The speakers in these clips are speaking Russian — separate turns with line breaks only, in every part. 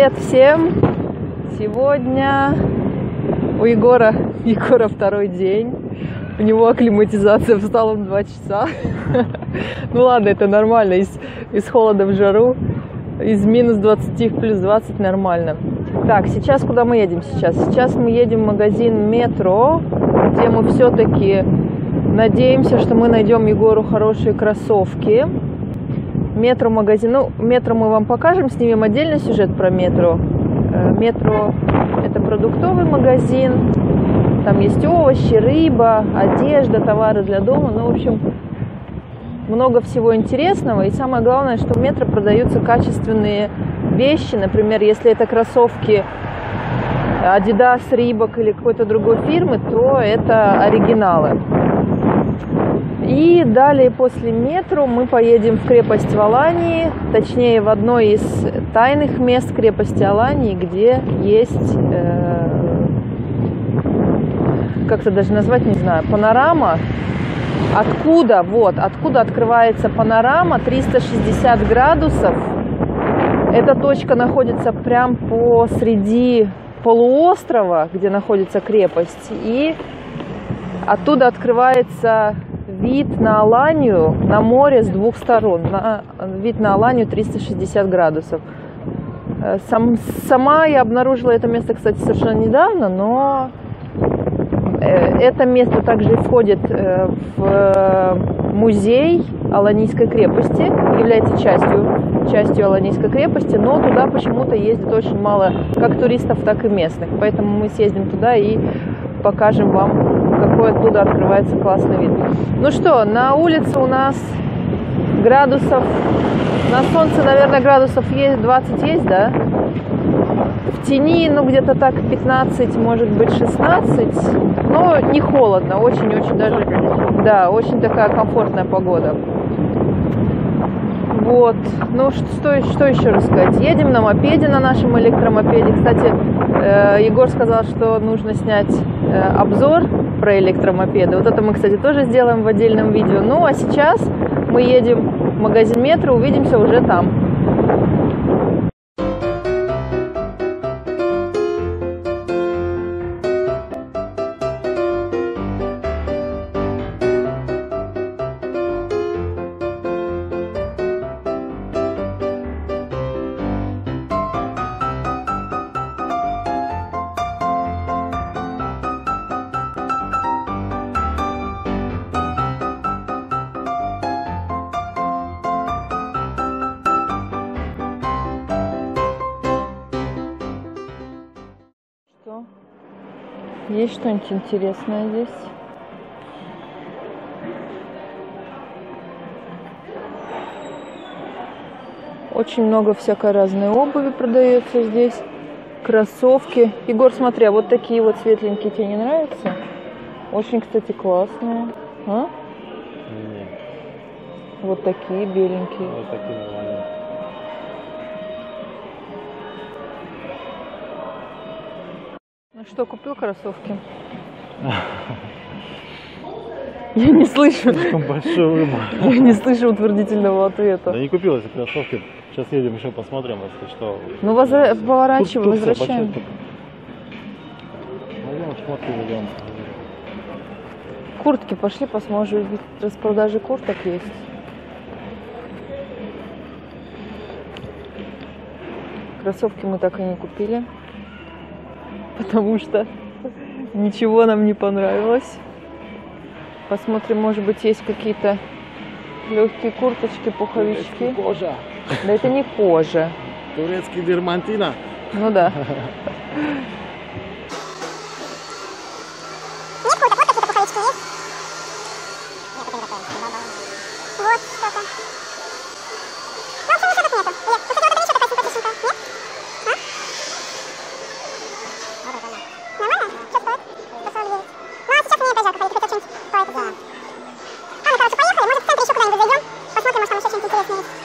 Привет всем! Сегодня у Егора второй день. У него акклиматизация, встал он 2 часа. Ну ладно, это нормально. Из холода в жару, из минус 20 в плюс 20 нормально. Так, сейчас куда мы едем сейчас? Сейчас мы едем в магазин Метро, где мы все-таки надеемся, что мы найдем Егору хорошие кроссовки. Метро магазин. Ну, Метро мы вам покажем, снимем отдельный сюжет про Метро. Метро — это продуктовый магазин. Там есть овощи, рыба, одежда, товары для дома. Ну, в общем, много всего интересного. И самое главное, что в Метро продаются качественные вещи. Например, если это кроссовки Adidas, Reebok или какой-то другой фирмы, то это оригиналы. И далее после Метро мы поедем в крепость в Алании, точнее в одно из тайных мест крепости Алании, где есть, как-то даже назвать не знаю, панорама. Откуда открывается панорама 360 градусов. Эта точка находится прям посреди полуострова, где находится крепость, и оттуда открывается вид на Аланию, на море с 2 сторон, вид на Аланию 360 градусов. Сама я обнаружила это место, кстати, совершенно недавно, но это место также входит в музей Аланийской крепости, является частью Аланийской крепости, но туда почему-то ездит очень мало как туристов, так и местных. Поэтому мы съездим туда и покажем вам, какой оттуда открывается классный вид. Ну что, на улице у нас градусов, на солнце, наверное, градусов 20 есть, да? В тени, ну, где-то так 15, может быть 16, но не холодно, очень-очень даже, да, очень такая комфортная погода. Вот, ну, что еще рассказать? Едем на мопеде, на нашем электромопеде. Кстати, Егор сказал, что нужно снять обзор про электромопеды. Вот это мы, кстати, тоже сделаем в отдельном видео. Ну, а сейчас мы едем в магазин Метро, увидимся уже там. Есть что-нибудь интересное здесь? Очень много всякой разной обуви продается здесь. Кроссовки. Егор, смотри, а вот такие вот светленькие тебе не нравятся? Очень, кстати, классные. А?
Нет.
Вот такие беленькие.
Вот такие нормальные.
Ну что, купил кроссовки? Я не слышу.
Слишком большой выбор.
Я не слышу утвердительного ответа.
Да не купил эти кроссовки. Сейчас едем, еще посмотрим, если что.
Ну, поворачивай, возвращаем.
Пойдем, смотри,
Куртки пошли, посмотрим. Распродажи курток есть. Кроссовки мы так и не купили, потому что ничего нам не понравилось. Посмотрим, может быть, есть какие-то легкие курточки, пуховички.
Кожа.
Да это не кожа.
Турецкий дермантина.
Ну да.
Вот что-то. Ну, в общем, ничего тут нету. Нет, ну хотя вот это еще такая симпатичненькая. Нет? А? Нормально? Что стоит? 149. Ну, а сейчас мне опять жалко ходить, хотя что-нибудь стоит. Да. А, мы, короче, поехали. Может, в центре еще куда-нибудь зайдем? Посмотрим, может, там еще что-нибудь интересное есть.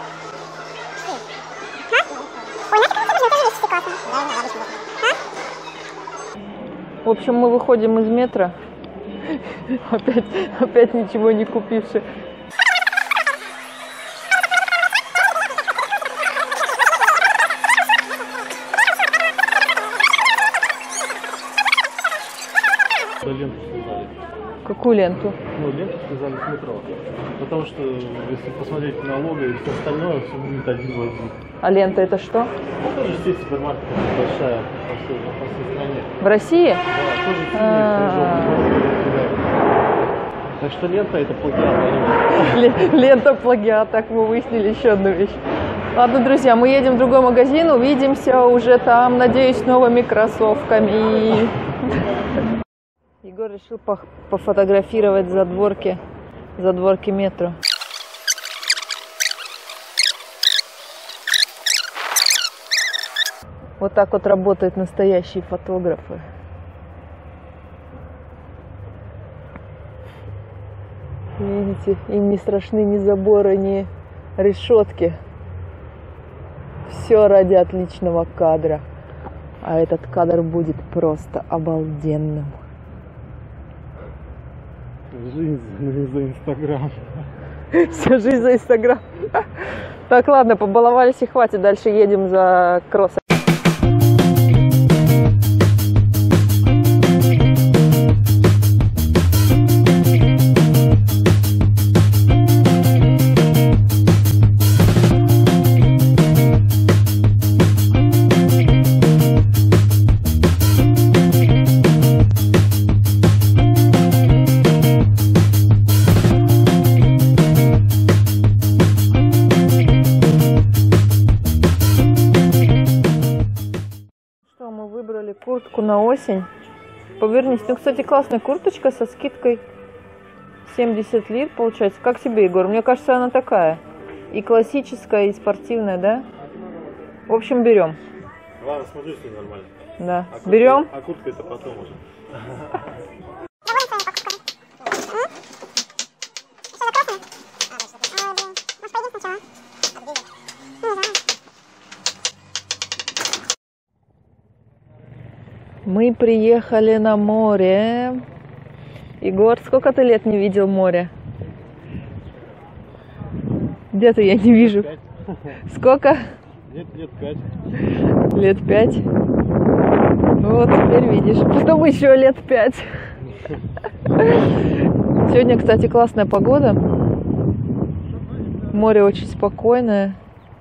А? Ой, нафиг, ну, тоже вещи классные. Да, да, обычно. А?
В общем, мы выходим из метро. Опять ничего не купивши. Какую ленту?
Ну, ленту связали с метро. Потому что, если посмотреть на лого и все остальное, все будет один в один.
А лента это что?
Ну, тоже сеть супермаркетов большая по всей стране.
В России?
Да, тоже синяя. Так что лента это плагиат.
Лента плагиат, так мы выяснили еще одну вещь. Ладно, друзья, мы едем в другой магазин, увидимся уже там, надеюсь, новыми кроссовками. Егор решил пофотографировать задворки метро. Вот так вот работают настоящие фотографы. Видите, им не страшны ни заборы, ни решетки. Все ради отличного кадра. А этот кадр будет просто обалденным.
Жизнь за Инстаграм.
Вся жизнь за Инстаграм. Так, ладно, побаловались и хватит. Дальше едем за кроссом. Куртку на осень. Повернись. Ну, кстати, классная курточка со скидкой 70 лир получается. Как тебе, Егор? Мне кажется, она такая. И классическая, и спортивная, да? В общем, берем.
Ладно, смотри, что нормально.
Да. Берем?
А куртка это потом уже.
Мы приехали на море. Егор, сколько ты лет не видел море? Где-то я не вижу.
5.
Сколько?
Лет 5.
Лет 5? Ну вот, теперь видишь. Потом еще лет 5. Сегодня, кстати, классная погода. Море очень спокойное.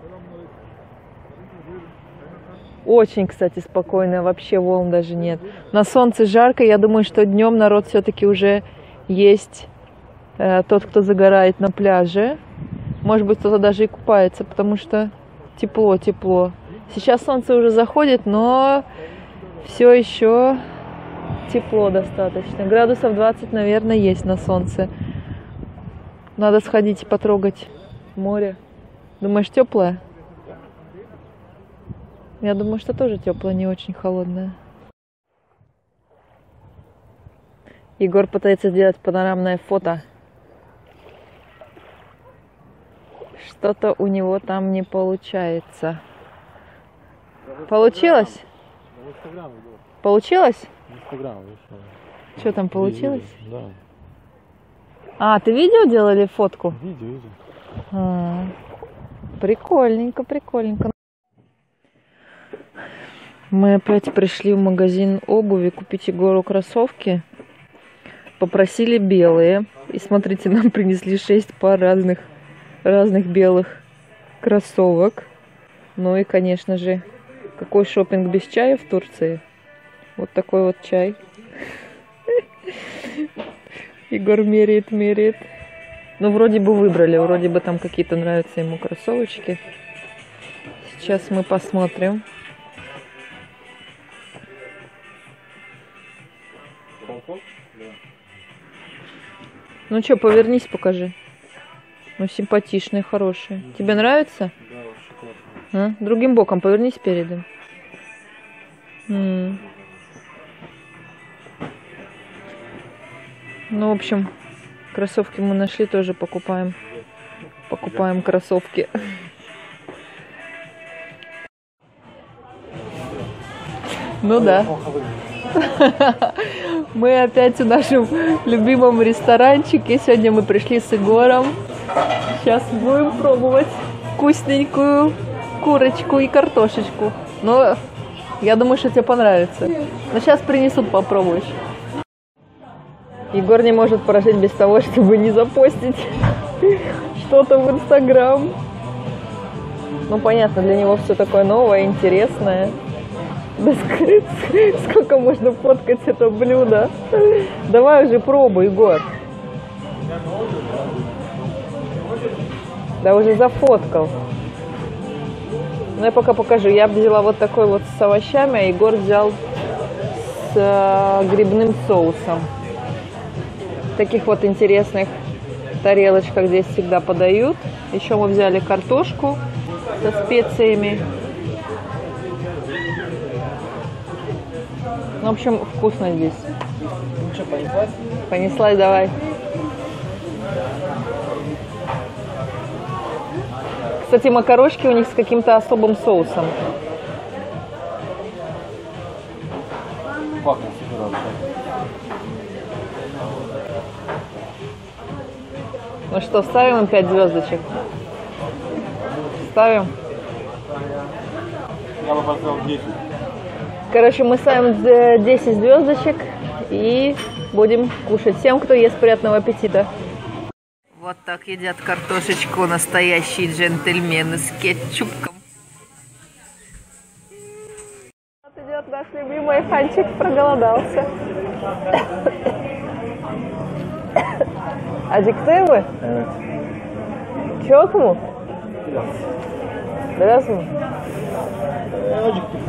Очень, кстати, спокойно, вообще волн даже нет. На солнце жарко, я думаю, что днем народ все-таки уже есть тот, кто загорает на пляже. Может быть, кто-то даже и купается, потому что тепло. Сейчас солнце уже заходит, но все еще тепло достаточно. Градусов 20, наверное, есть на солнце. Надо сходить и потрогать море. Думаешь, теплое? Я думаю, что тоже теплое, не очень холодное. Егор пытается сделать панорамное фото. Что-то у него там не получается. Получилось? Получилось?
Инстаграм.
Что там получилось?
Да.
А, ты видео делали, фотку?
Видео.
Прикольненько. Мы опять пришли в магазин обуви купить Егору кроссовки. Попросили белые. И смотрите, нам принесли 6 пар разных белых кроссовок. Ну и, конечно же, какой шопинг без чая в Турции. Вот такой вот чай. Егор меряет. Ну, вроде бы выбрали. Вроде бы там какие-то нравятся ему кроссовочки. Сейчас мы посмотрим. Ну что, повернись, покажи. Ну, симпатичные, хорошие. Тебе нравится?
Да, вообще классно.
Другим боком повернись передом. Ну, в общем, кроссовки мы нашли, тоже покупаем. Покупаем кроссовки. Ну да. Мы опять в нашем любимом ресторанчике. Сегодня мы пришли с Егором. Сейчас будем пробовать вкусненькую курочку и картошечку. Но я думаю, что тебе понравится. Но сейчас принесут, попробуешь. Егор не может прожить без того, чтобы не запостить что-то в Инстаграм. Ну, понятно, для него все такое новое, интересное. Да сколько можно фоткать это блюдо? Давай уже пробуй, Егор. Да уже зафоткал. Ну, я пока покажу. Я взяла вот такой вот с овощами, а Егор взял с грибным соусом. В таких вот интересных тарелочках здесь всегда подают. Еще мы взяли картошку со специями. Ну, в общем, вкусно здесь.
Ну что, понеслась?
Понеслась, давай. Кстати, макарошки у них с каким-то особым соусом.
Пахнет супер вообще.
Ну что, ставим им 5 звездочек? Ставим.
Я бы поставил 10.
Короче, мы ставим 10 звездочек и будем кушать. Всем, кто ест, приятного аппетита. Вот так едят картошечку настоящие джентльмены с кетчупком. Вот идет наш любимый Ханчик, проголодался. Acıktı
Evet.
Çok mu?
Biraz.
Biraz mı?
Acıktım.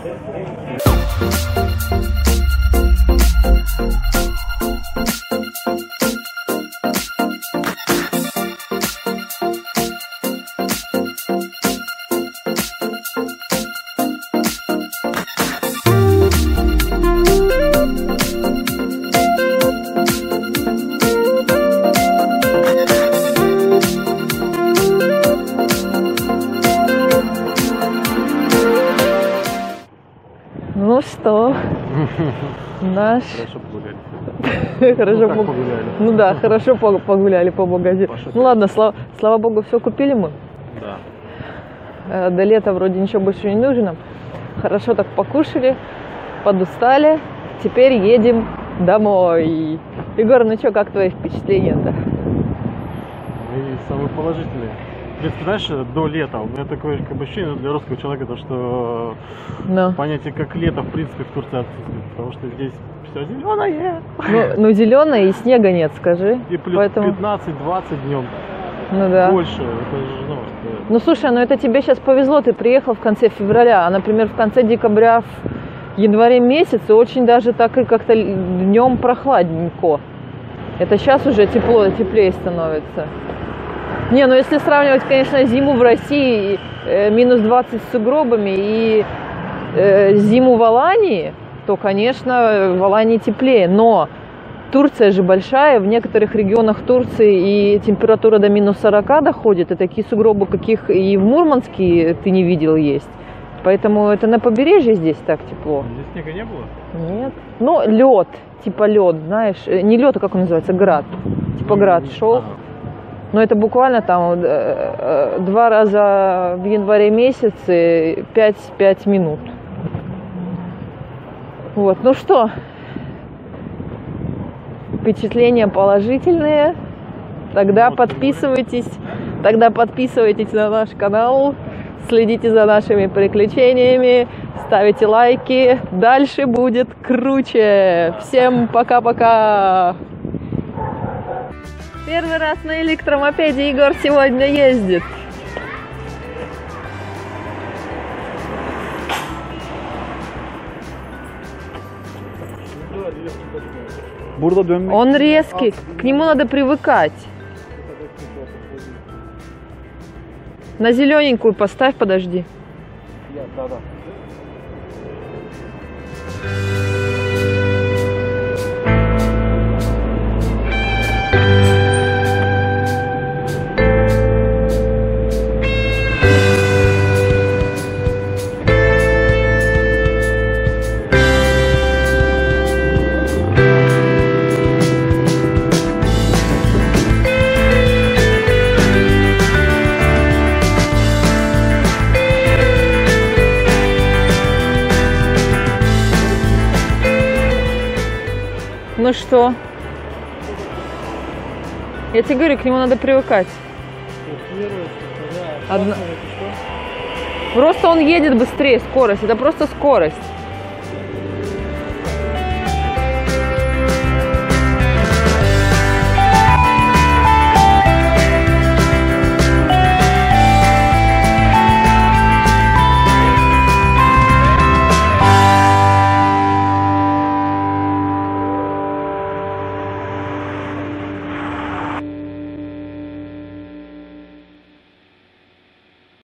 Ну что, наш...
Хорошо погуляли.
Хорошо
Ну, как погуляли?
Ну да, хорошо погуляли по магазину.
Пошутили.
Ну ладно, слава богу, все купили мы.
Да.
До лета вроде ничего больше не нужно нам. Хорошо так покушали, подустали. Теперь едем домой. Егор, ну что, как твои впечатления-то?
И самые положительные. Представляешь, до лета у меня такое как бы ощущение для русского человека, то что
Ну,
понятие как лето в принципе в Турции отсутствует, потому что здесь все зеленое.
ну зеленое и снега нет, скажи.
И плюс
Поэтому,
15-20 днем
ну да.
больше. Это же, ну, это...
Ну слушай, ну это тебе сейчас повезло, ты приехал в конце февраля, а, например, в конце декабря, в январе месяце очень даже так и как-то днем прохладненько. Это сейчас уже теплее становится. Не, ну если сравнивать, конечно, зиму в России, минус 20 с сугробами, и зиму в Алании, то, конечно, в Алании теплее. Но Турция же большая, в некоторых регионах Турции и температура до минус 40 доходит, и такие сугробы, каких и в Мурманске ты не видел, есть. Поэтому это на побережье здесь так тепло.
Здесь снега не было?
Нет. Ну, лед, типа лед, знаешь, не лед, а как он называется, град. Типа град шел.
Ага.
Но это буквально там 2 раза в январе месяце 5 минут. Вот, ну что, впечатления положительные. Тогда подписывайтесь на наш канал, следите за нашими приключениями, ставите лайки. Дальше будет круче. Всем пока-пока. Первый раз на электромопеде Егор сегодня ездит.
Burada dönmek.
Он резкий, к нему надо привыкать. На зелененькую поставь, подожди.
Да.
Ну что, Я тебе говорю, к нему надо привыкать. Просто он едет быстрее, скорость. Это просто скорость.